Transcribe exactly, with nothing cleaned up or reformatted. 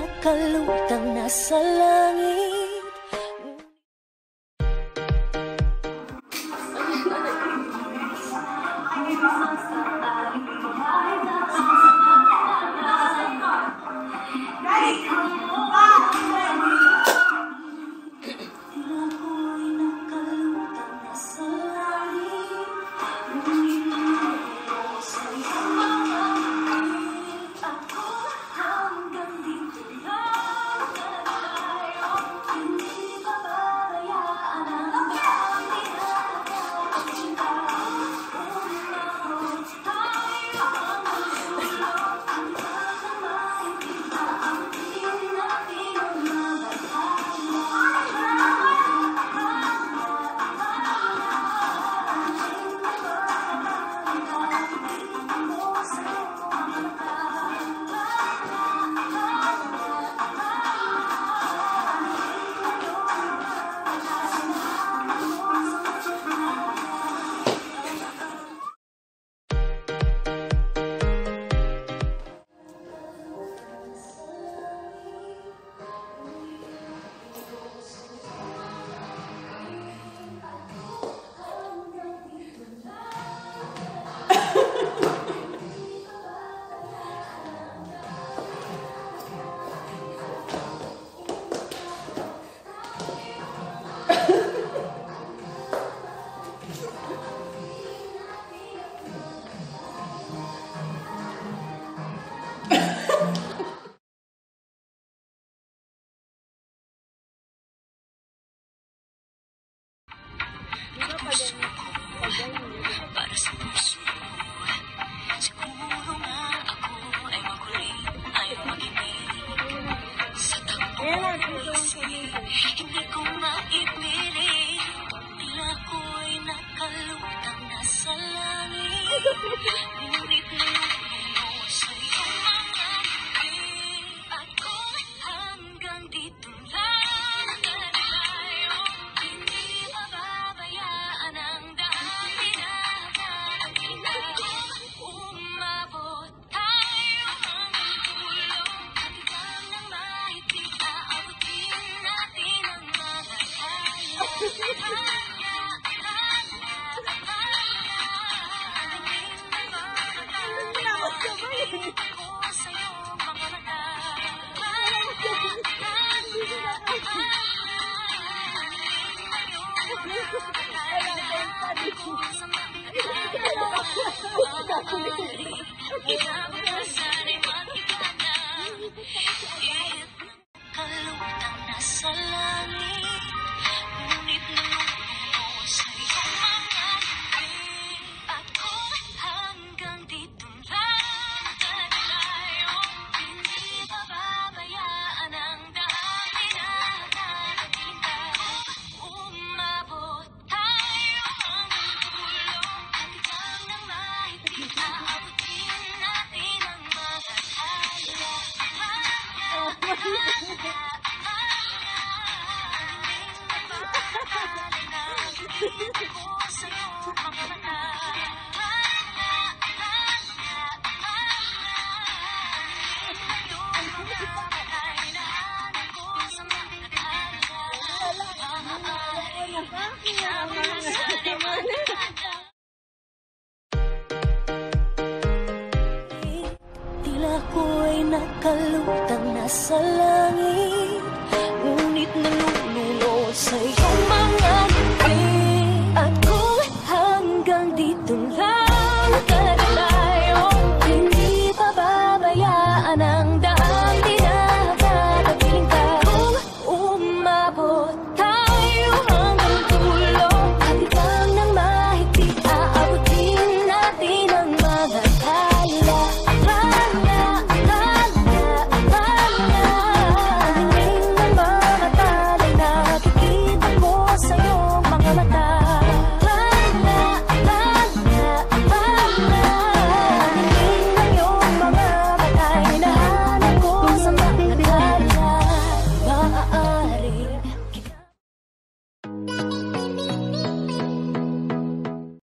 nakalutang nasa langit. Para sa puso mo, siguro nga ako ay maguling, ay maginig. Sa takbo hindi ko maipiling, tila ko'y nakalutang nasa langit. Ngunit nilunod sa iyong mga ngiti, ako hanggang dito lang tayo, hindi mababayaan ang daan dinadaanan kita. Umabot tayo hanggang dulo, hanggang nang mahigpit aabutin natin ang mga kaya. Ako sa'yo mga mata. Kinabukasan ay magkita na, ihit ng kalutang nasa langit. Ngunit nalulunod sa iyong mga ngiti, ako hanggang dito lang tayo, hindi pababayaan ang daan dinadaanan kita. Umabot tayo hanggang dulo, hanggang nang mahigpit aabutin natin ang mga kaya. Ako sa'yo mga mata. Tila ko'y nakalutang nasa langit.